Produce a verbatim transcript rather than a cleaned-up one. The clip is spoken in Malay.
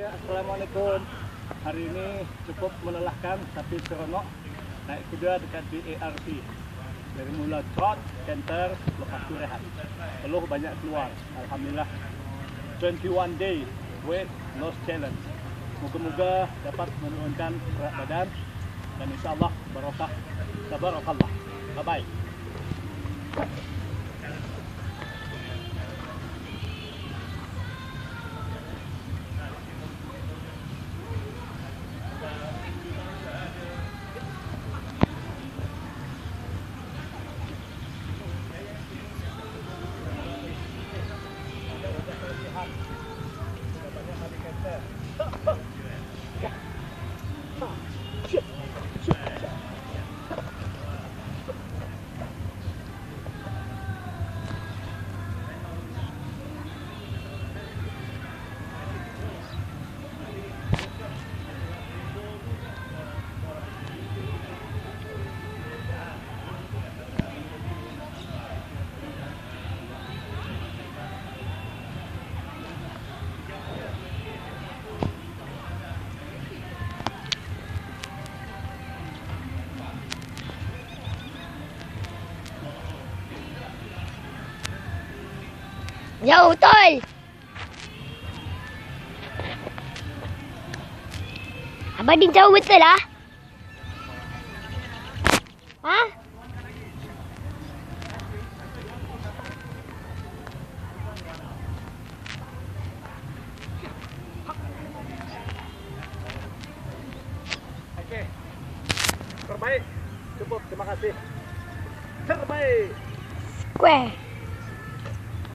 Ya, Assalamualaikum. Hari ini cukup melelahkan tapi seronok naik kuda dekat di A R P. Dari mula trot, canter, lepas tu rehat. Peluh banyak keluar. Alhamdulillah. twenty-one day weight loss challenge. Moga-moga dapat menurunkan berat badan dan insyaAllah barokah. Tabarakallah. Bye-bye. Jauh betul. Abang Din jauh betul lah. Ha? Okey. Terbaik. Cukup, terima kasih. Terbaik. Square.